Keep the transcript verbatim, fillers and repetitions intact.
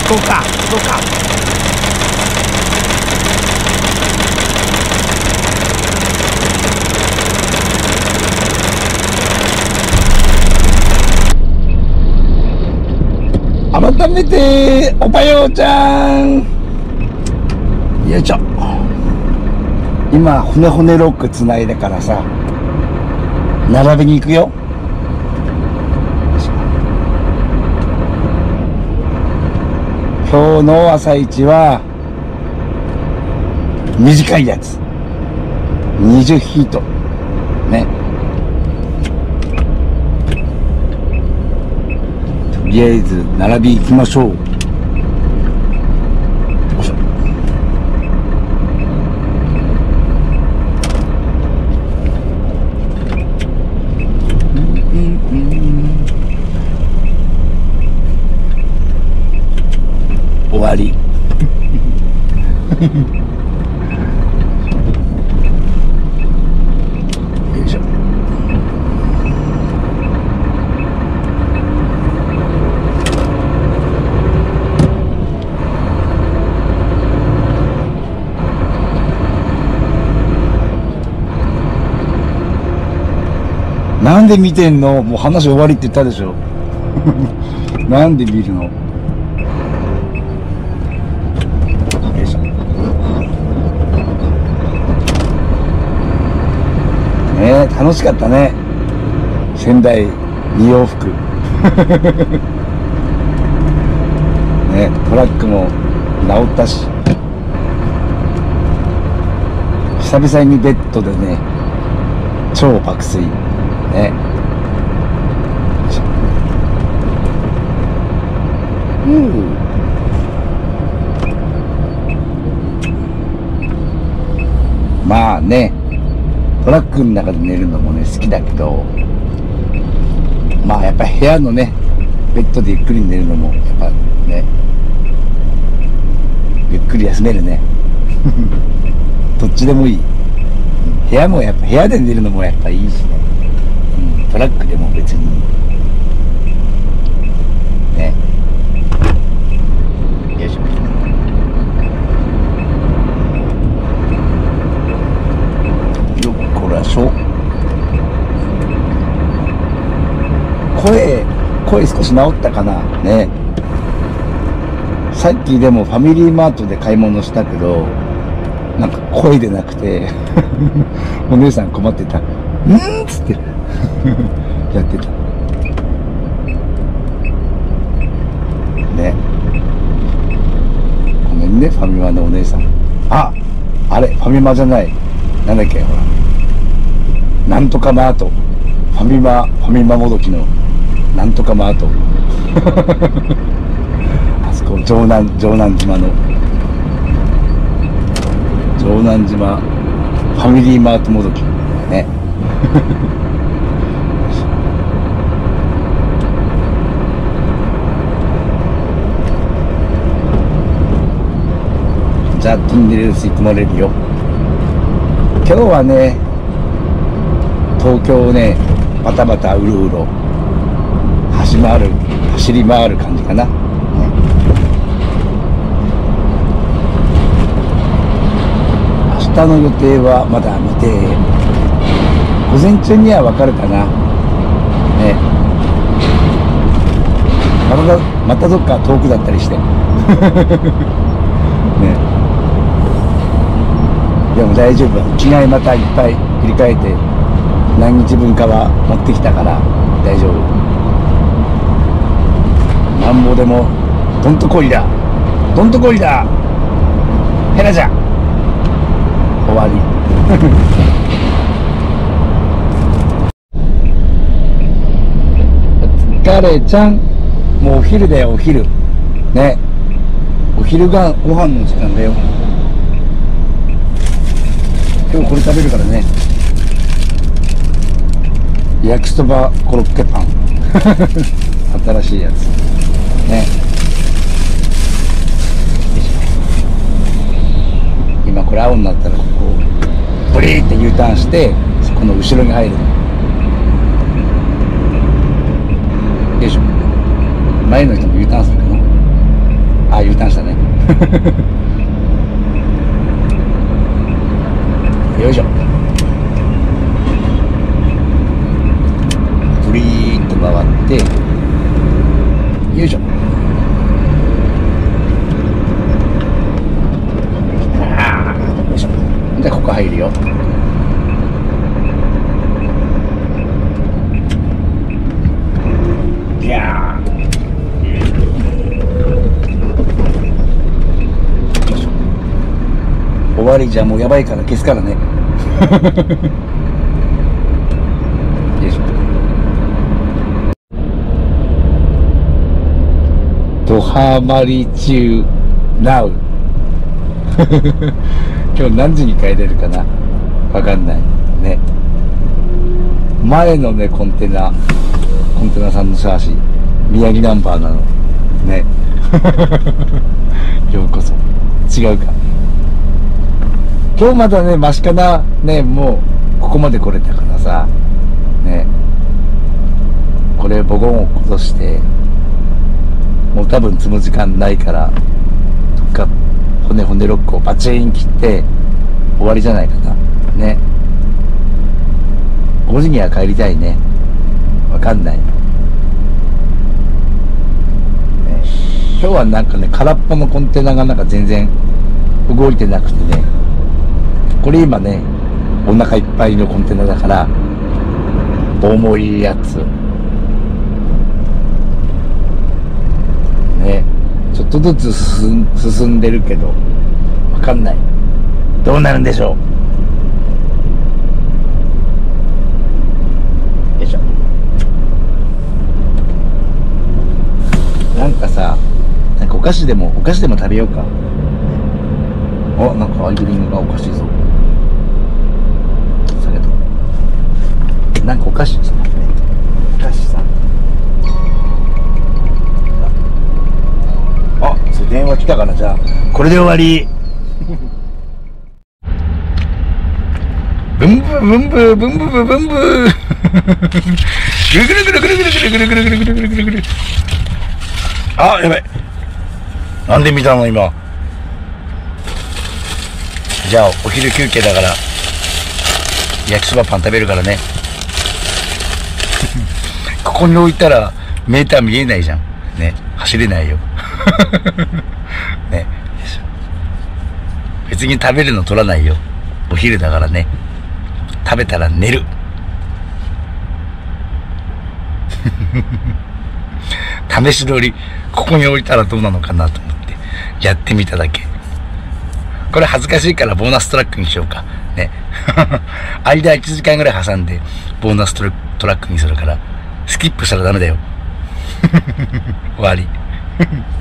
こうか行こうか。改めておはようちゃん。よいしょ。今骨骨ロックつないだからさ、並びに行くよ。今日の朝一は短いやつにじゅうヒートね。とりあえず並び行きましょう。よいしょ。終わり。よいしょ。なんで見てんの？もう話終わりって言ったでしょ。なんで見るの？ね、楽しかったね。仙台に往復。ね、トラックも直ったし、久々にベッドでね、超爆睡ね。うん。まあね、トラックの中で寝るのもね好きだけど、まあやっぱ部屋のねベッドでゆっくり寝るのもやっぱね、ゆっくり休めるね。どっちでもいい。部屋もやっぱ部屋で寝るのもやっぱいいしね、うん、トラックでも別にね。よいしょ。声声少し治ったかなね。さっきでもファミリーマートで買い物したけど、なんか声出なくてお姉さん困ってた。うんっつってやってたね。ごめんね、ファミマのお姉さん。あ、あれファミマじゃない、なんだっけ、ほら、なんとかマート、ファミマファミマもどきのなんとかマート。あそこ城南城南島の城南島ファミリーマートもどきね。ザ・トンネル吸い込まれるよ。今日はね、東京をねバタバタうろうろ走り回る走り回る感じかな、ね、明日の予定はまだ未定。午前中には分かるかなね。またまたどっか遠くだったりしてね。でも大丈夫、着替えまたいっぱい繰り替えて何日分かは持ってきたから大丈夫。なんぼでもどんとこいだどんとこいだヘラじゃ終わり。お疲れちゃん、もうお昼だよ、お昼ね。お昼がご飯の時間だよ。今日これ食べるからね。焼きそばコロッケパン新しいやつね。今これ青になったらここブリーって U ターンしてそこの後ろに入る。よいしょ。前の人も U ターンするかな。あ、 よいしょ。プリーンと回ってよいしょ。あーよいしょ。じゃあここ入るよ。いやー終わりじゃもうやばいから消すからね。よいしょ。ドハマり中 ナウ 今日何時に帰れるかな、わかんないね。前のねコンテナコンテナさんのシャーシ宮城ナンバーなのね。ようこそ。違うか。今日まだねマシかなね。もうここまで来れたからさね。これボゴンを落としてもう多分積む時間ないからどっか骨骨ロックをバチン切って終わりじゃないかなね。ごじには帰りたいね。わかんない、ね、今日はなんかね空っぽのコンテナがなんか全然動いてなくてね。これ今ねお腹いっぱいのコンテナだから重いやつね。ちょっとずつ進ん、進んでるけどわかんない、どうなるんでしょう。よいしょ。なんかさ、なんかお菓子でもお菓子でも食べようか。あ、なんかアイドリングがおかしいぞ。さけどなんかお菓子さ、お菓子さ、あ、それ電話来たからじゃあこれで終わり。ブンブブンブブンブブブンブぐるぐるぐるぐるぐるぐるぐるぐるぐるぐるぐるぐるぐる。あ、やばい。なんで見たの今。じゃあお昼休憩だから焼きそばパン食べるからね。ここに置いたらメーター見えないじゃんね。走れないよ。ね。別に食べるの取らないよ。お昼だからね。食べたら寝る。試し撮りここに置いたらどうなのかなと思ってやってみただけ。これ恥ずかしいからボーナストラックにしようかね。間いちじかんぐらい挟んでボーナストラックにするからスキップしたらダメだよ。終わり。